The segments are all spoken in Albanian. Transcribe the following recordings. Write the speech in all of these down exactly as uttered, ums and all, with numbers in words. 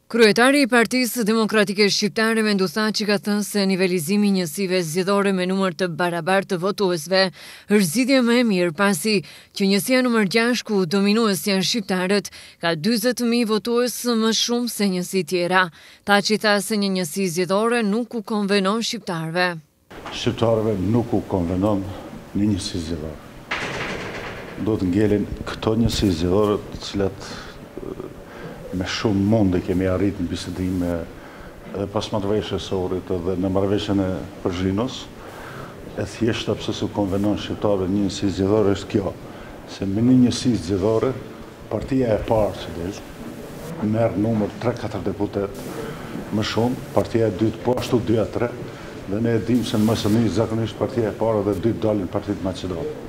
Kryetari i Partisë Demokratike Shqiptare Mendusaqi ka thënë se nivelizimi i njësive zgjedhore me numër të barabartë të votuesve është zgjidhje më e mirë pasi që njësia numër gjashtë ku dominues janë shqiptarët ka dyzet mijë votues më shumë se njësi tjera. Taqi tha se një njësi zgjedhore nuk u konvenon shqiptarëve. Shqiptarëve nuk u konvenon një njësi zgjedhore. Do të ngelin këto njësi zgjedhore të cilat me shumë mundi kemi arrit në bisedim edhe pas marrëveshjes së orrit edhe në marrëveshjen e Përzhinos, e thjeshta pse s'u konvenon shqiptarëve një njësi zgjedhore është kjo, se me një njësi zgjedhore partia e parë që del merr numër tre katër deputet më shumë, partia e dytë po ashtu dy a tre, dhe ne e dimë se në Maqedoni zakonisht partia e parë dhe dytë dalin Partitë Maqedone.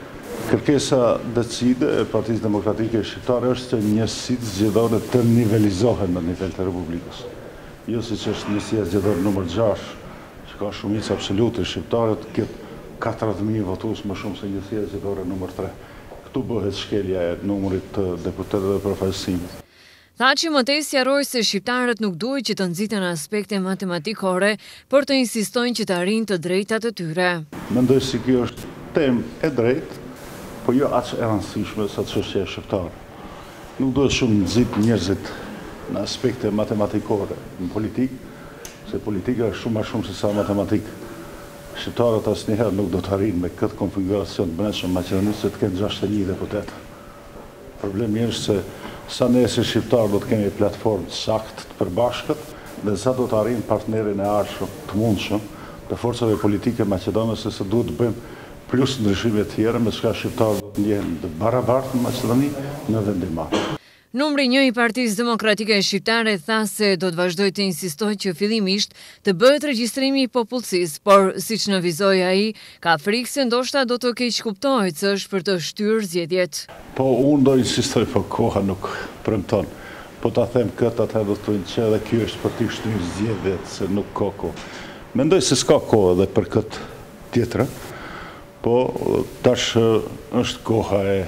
Kërkesa decide e Partisë Demokratike Shqiptare është që njësitë zgjedhore të nivelizohen në nivel të Republikës. Jo siç është njësia zgjedhore numër gjashtë, që ka shumicë absolute shqiptarët, këtë katërdhjetë mijë votues më shumë se njësia zgjedhore numër tre. Këtu bëhet shkelja e numrit të deputetëve dhe përfaqësimit. Thaçi mëtej sqaroi se shqiptarët nuk duhet që të nxiten aspekte matematikore, por të insistojnë që të arrijnë të drejtat e tyre. Mendoj se kjo është temë e drejtë, po jo aq e rëndësishme sa çështja shqiptare. Nuk duhet shumë nxit njerëzit në aspekte matematikore në politikë, se politika është shumë më shumë se sa matematikë. Shqiptarët asnjëherë nuk do të arrijnë me këtë konfiguracion të brendshëm Maqedonisë se të kenë gjashtëdhjetë mijë deputet. Problemi është se sa ne si shqiptarë do të kemi platformë saktë të përbashkët dhe sa do të arrijnë partnerin e arshëm të mundshëm të forcave politike maqedonese se duhet të bëjmë plus ndryshime të tjera me çka shqiptarët do të ndjehen të barabartë në Maqedoni në vendimarrje. Numri një i Partisë Demokratike Shqiptare tha se do të vazhdojë të insistojë që fillimisht të bëhet regjistrimi i popullsisë, por siç nënvizoi ai, ka frikë se ndoshta do të keqkuptohet se është për të shtyrë zgjedhjet. Po unë do insistoj, po koha nuk premton. Po ta them këtë, atëherë do të thonë që edhe ky është për të shtyrë zgjedhjet, se nuk ka kohë. Mendoj se s'ka kohë edhe për këtë tjetër. Po tash është koha e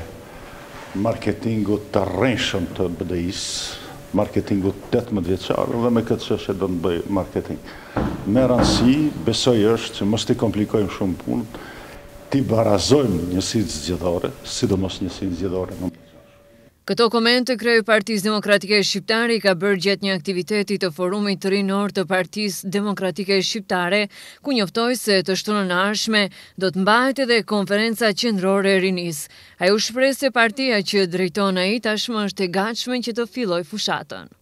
marketingut të rrenshëm të B D I-s, marketingut tetëmbëdhjetë vjeçar dhe me këtë çështje do të bëj marketing. Me rëndësi, besoj është që mos t'i komplikojmë shumë punën, t'i barazojmë njësitë zgjedhore, sidomos njësinë zgjedhore numër gjashtë. Këto komente kreu i Partisë Demokratike Shqiptare i ka bërë gjatë një aktiviteti të forumit të rinor të Partisë Demokratike Shqiptare, ku njoftoi se të shtunën e ardhshme do të mbahet edhe konferenca qendrore e rinisë. Ai u shpreh se partia që drejton ai tashmë është e gatshme që të fillojë fushatën.